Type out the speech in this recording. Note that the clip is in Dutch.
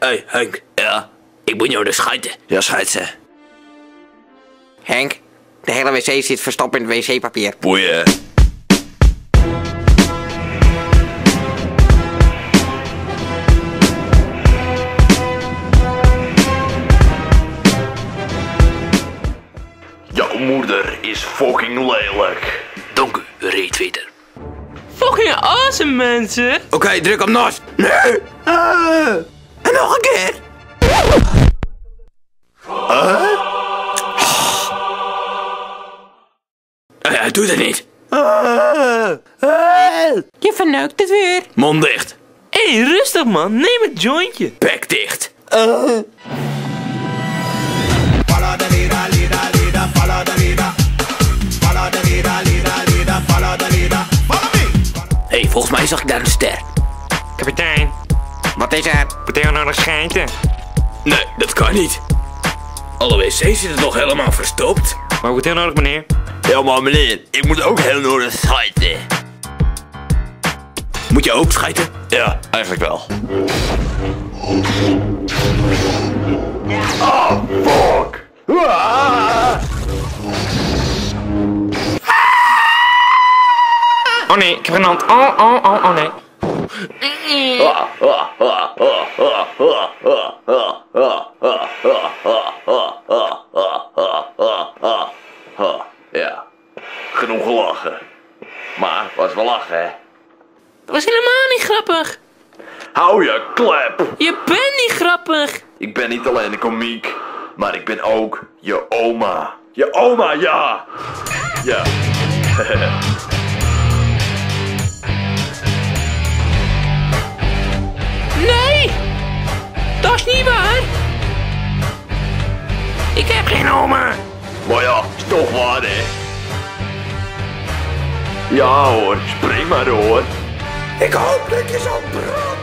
Hey, Henk. Ja? Ik moet jou dus schijten. Ja, schijt ze. Henk, de hele wc zit verstopt in het wc-papier. Boeien. Jouw moeder is fucking lelijk. Dank u, retweeter. Fucking awesome, mensen. Oké, druk op NOS. Nee. En nog een keer. Hij doet het niet. Je verneukt het weer. Mond dicht. Hé, rustig man, neem het jointje. Bek dicht. Hé, volgens mij zag ik daar een ster. Kapitein, Wat is er? moet hij nou nog schijten? Nee, dat kan niet. Alle wc's zitten nog helemaal verstopt. Maar moet hij nodig, meneer? Ja, maar meneer, ik moet ook heel nodig schijten. Moet je ook schijten? Ja, eigenlijk wel. Oh, fuck! Oh nee, ik heb een hand. Oh nee. Ja, genoeg gelachen. Maar, was wel lachen, hè? Dat was helemaal niet grappig. Hou je klep! Je bent niet grappig. Ik ben niet alleen een komiek, maar ik ben ook je oma. Je oma, ja! Ja. Nee, dat is niet waar. Ik heb geen oma. Maar ja, is toch waar, hè? Ja hoor, spring maar hoor. Ik hoop dat je zo praat.